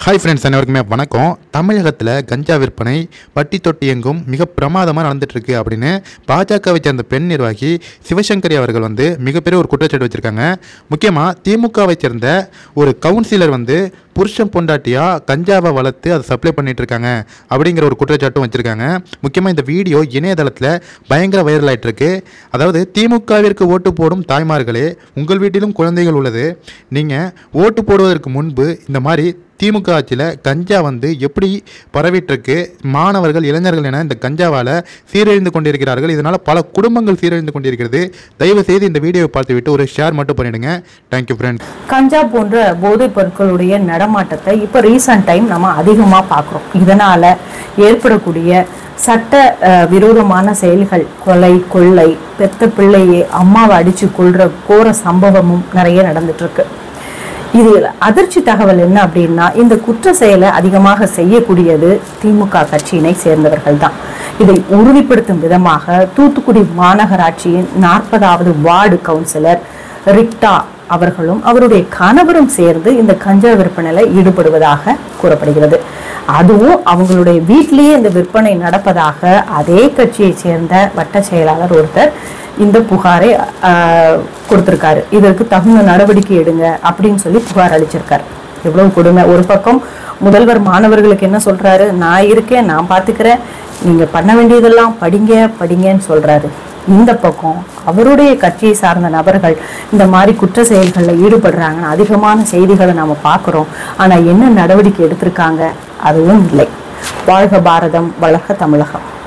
Hi friends, அனைவருக்குமே வணக்கம். தமிழகத்தில் கஞ்சா விற்பனை பட்டி தொட்டி எங்கும் மிக பிரமாதமாக நடந்துட்டுருக்கு அப்படின்னு பாஜகவை சேர்ந்த பெண் நிர்வாகி சிவசங்கரி அவர்கள் மிகப்பெரிய ஒரு குற்றச்சாட்டு வச்சுருக்காங்க. முக்கியமாக திமுகவை சேர்ந்த ஒரு கவுன்சிலர் புருஷன் பொண்டாட்டியாக கஞ்சாவை வளர்த்து அதை சப்ளை பண்ணிட்டு இருக்காங்க அப்படிங்கிற ஒரு குற்றச்சாட்டும் வச்சுருக்காங்க. முக்கியமாக இந்த வீடியோ இணையதளத்தில் பயங்கர வைரல் ஆகிட்டு இருக்கு. அதாவது, திமுகவிற்கு ஓட்டு போடும் தாய்மார்களே, உங்கள் வீட்டிலும் குழந்தைகள் உள்ளது. நீங்கள் ஓட்டு போடுவதற்கு முன்பு இந்த மாதிரி திமுக ஆட்சியில் கஞ்சா எப்படி பரவிட்டுருக்கு, மாணவர்கள் இளைஞர்கள் என இந்த கஞ்சாவால் சீரழிந்து கொண்டிருக்கிறார்கள். இதனால் பல குடும்பங்கள் சீரழிந்து கொண்டிருக்கிறது. தயவு செய்து இந்த வீடியோவை பார்த்துவிட்டு ஒரு ஷேர் மட்டும் பண்ணிடுங்க. Thank you friends. கஞ்சா போன்ற போதைப் பொருட்களுடைய நடமாட்டத்தை இப்போ ரீசன்ட் டைம் நம்ம அதிகமாக பார்க்குறோம். இதனால் ஏற்படக்கூடிய சட்ட விரோதமான செயல்கள், கொலை, கொள்ளை, பெத்த பிள்ளையே அம்மாவை அடித்து கொள்கிற கோர சம்பவமும் நிறைய நடந்துட்டு இருக்கு. இது அதிர்ச்சி தகவல் என்ன அப்படின்னா, இந்த குற்ற செயலை அதிகமாக செய்யக்கூடியது திமுக கட்சியினை சேர்ந்தவர்கள் தான். இதை உறுதிப்படுத்தும் விதமாக தூத்துக்குடி மாநகராட்சியின் 40வது வார்டு கவுன்சிலர் ரிக்டா அவர்களும் அவருடைய கணவரும் சேர்ந்து இந்த கஞ்சா விற்பனையில் ஈடுபடுவதாக கூறப்படுகிறது. அதுவும் அவங்களுடைய வீட்டிலேயே இந்த விற்பனை நடப்பதாக அதே கட்சியை சேர்ந்த வட்ட செயலாளர் ஒருத்தர் இந்த புகாரை கொடுத்திருக்காரு. இதற்கு தகுந்த நடவடிக்கை எடுங்க அப்படின்னு சொல்லி புகார் அளிச்சிருக்காரு. எவ்வளவு கொடுமை! ஒரு பக்கம் முதல்வர் மாணவர்களுக்கு என்ன சொல்றாரு, நான் இருக்கேன், நான் பார்த்துக்கிறேன், நீங்க பண்ண வேண்டியதெல்லாம் படிங்க படிங்கன்னு சொல்றாரு. இந்த பக்கம் அவருடைய கட்சியை சார்ந்த நபர்கள் இந்த மாதிரி குற்ற செயல்களில் ஈடுபடுறாங்கன்னு அதிகமான செய்திகளை நாம பார்க்குறோம். ஆனா என்ன நடவடிக்கை எடுத்திருக்காங்க? அதுவும் இல்லை. வாழ்க பாரதம், வளர்க தமிழகம்.